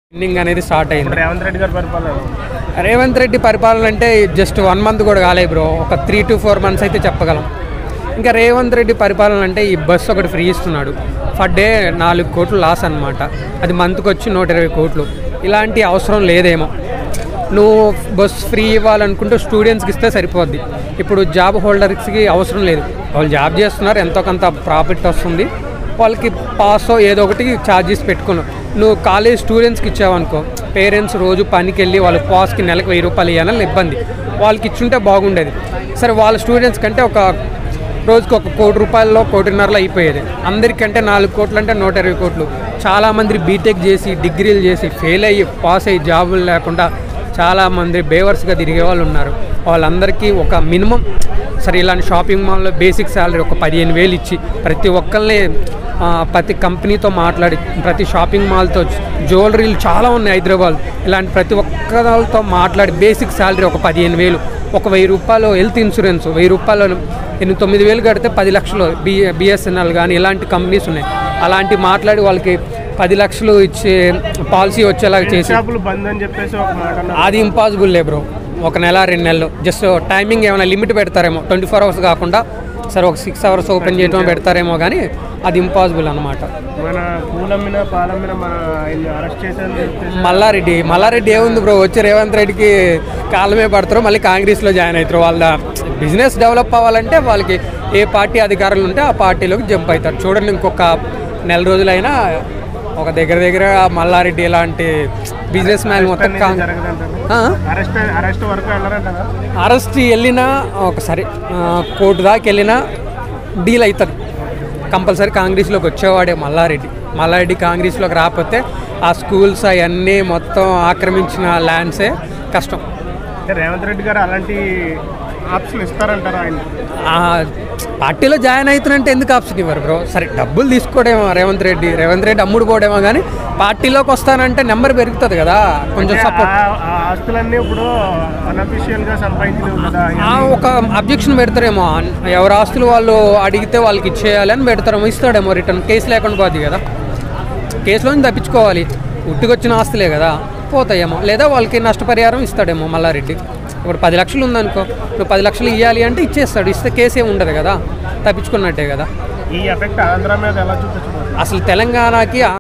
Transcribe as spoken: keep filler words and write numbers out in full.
Ending అనేది start అయింది. రేవంత్ రెడ్డి గారి పరిపాలన రేవంత్ రెడ్డి పరిపాలన అంటే జస్ట్ వన్ మంత్ కూడా కాలేదు బ్రో, ఒక త్రీ టు ఫోర్ మంత్స్ అయితే చెప్పగలం. ఇంకా రేవంత్ రెడ్డి పరిపాలన అంటే ఈ బస్సు ఒకటి ఫ్రీ ఇస్తున్నాడు, పర్ డే నాలుగు కోట్లు లాస్ అనమాట. అది మంత్కి వచ్చి నూట ఇరవై కోట్లు. ఇలాంటి అవసరం లేదేమో. నువ్వు బస్ ఫ్రీ ఇవ్వాలనుకుంటే స్టూడెంట్స్కి ఇస్తే సరిపోద్ది. ఇప్పుడు జాబ్ హోల్డర్స్కి అవసరం లేదు, వాళ్ళు జాబ్ చేస్తున్నారు, ఎంతో కొంత ప్రాఫిట్ వస్తుంది, వాళ్ళకి పాస్ ఏదో ఒకటి ఛార్జెస్ పెట్టుకున్నావు. నువ్వు కాలేజ్ స్టూడెంట్స్కి ఇచ్చావనుకో, పేరెంట్స్ రోజు పనికి వెళ్ళి వాళ్ళ పాస్కి నెలకు వెయ్యి రూపాయలు ఇవ్వాలని ఇబ్బంది, వాళ్ళకి ఇచ్చుంటే బాగుండేది. సరే వాళ్ళ స్టూడెంట్స్ కంటే ఒక రోజుకి ఒక కోటి రూపాయల్లో కోటిన్నరలో అయిపోయేది. అందరికంటే నాలుగు కోట్లు అంటే నూట ఇరవై కోట్లు. చాలామంది బీటెక్ చేసి డిగ్రీలు చేసి ఫెయిల్ అయ్యి పాస్ అయ్యి జాబులు లేకుండా చాలామంది బేవర్స్గా తిరిగే వాళ్ళు ఉన్నారు. వాళ్ళందరికీ ఒక మినిమం సరే ఇలాంటి షాపింగ్ మాల్లో బేసిక్ శాలరీ ఒక పదిహేను వేలు ఇచ్చి ప్రతి ఒక్కరిని ప్రతి కంపెనీతో మాట్లాడి ప్రతి షాపింగ్ మాల్తో జ్యువెలరీలు చాలా ఉన్నాయి హైదరాబాద్, ఇలాంటి ప్రతి ఒక్కరితో మాట్లాడి బేసిక్ శాలరీ ఒక పదిహేను వేలు, ఒక వెయ్యి రూపాయలు హెల్త్ ఇన్సూరెన్స్, వెయ్యి రూపాయలు ఎనిమిది తొమ్మిది వేలు కడితే పది లక్షలు బి బిఎస్ఎన్ఎల్ కానీ ఇలాంటి కంపెనీస్ ఉన్నాయి. అలాంటి మాట్లాడి వాళ్ళకి పది లక్షలు ఇచ్చే పాలసీ వచ్చేలాగా చేసి అది ఇంపాసిబుల్ లే బ్రో. ఒక నెల రెండు నెలలు జస్ట్ టైమింగ్ ఏమైనా లిమిట్ పెడతారేమో, ట్వంటీ ఫోర్ అవర్స్ కాకుండా సరే ఒక సిక్స్ అవర్స్ ఓపెన్ చేయడం పెడతారేమో, కానీ అది ఇంపాసిబుల్ అనమాట. మల్లారెడ్డి మల్లారెడ్డి ఏముంది బ్రో, వచ్చి రేవంత్ రెడ్డికి కాలమే పడతారు, మళ్ళీ కాంగ్రెస్లో జాయిన్ అవుతారు. వాళ్ళ బిజినెస్ డెవలప్ అవ్వాలంటే వాళ్ళకి ఏ పార్టీ అధికారులు ఉంటే ఆ పార్టీలోకి జంప్ అవుతారు. చూడండి ఇంకొక నెల రోజులైనా ఒక దగ్గర దగ్గర మల్లారెడ్డి ఇలాంటి బిజినెస్ మ్యాన్ మొత్తం అరెస్ట్ వెళ్ళినా ఒకసారి కోర్టు దాకా వెళ్ళినా డీల్ అవుతుంది కంపల్సరీ. కాంగ్రెస్లోకి వచ్చేవాడే మల్లారెడ్డి. మల్లారెడ్డి కాంగ్రెస్లోకి రాకపోతే ఆ స్కూల్స్ అవన్నీ మొత్తం ఆక్రమించిన ల్యాండ్సే కష్టం. రేవంత్ రెడ్డి గారు అలాంటి ఆప్షన్ ఇస్తారంటారా? ఆయన పార్టీలో జాయిన్ అవుతున్నంటే ఎందుకు ఆప్షన్ ఇవ్వరు బ్రో? సరే డబ్బులు తీసుకోడేమో రేవంత్ రెడ్డి, రేవంత్ రెడ్డి అమ్ముడు పోడేమో, కానీ పార్టీలోకి వస్తానంటే నెంబర్ పెరుగుతుంది కదా, కొంచెం సపోర్ట్. ఆస్తులన్నీ ఇప్పుడు అన్అఫీషియల్గా సంపాదించి ఒక అబ్జెక్షన్ పెడతారేమో, ఎవరి ఆస్తులు వాళ్ళు అడిగితే వాళ్ళకి ఇచ్చేయాలి అని పెడతారేమో, ఇస్తాడేమో రిటర్న్. కేసు లేకుండా పోతుంది కదా, కేసులో నుంచి తప్పించుకోవాలి. ఉట్టికొచ్చిన ఆస్తులే కదా, పోతాయేమో. లేదా వాళ్ళకి నష్టపరిహారం ఇస్తాడేమో మల్లారెడ్డి. ఇప్పుడు పది లక్షలు ఉందనుకో, నువ్వు పది లక్షలు ఇవ్వాలి అంటే ఇచ్చేస్తాడు, ఇస్తే కేసు ఏమి ఉండదు కదా, తప్పించుకున్నట్టే కదా. ఈ ఎఫెక్ట్ ఆంధ్ర మీద ఎలా చూపించబోతుంది? అసలు తెలంగాణకి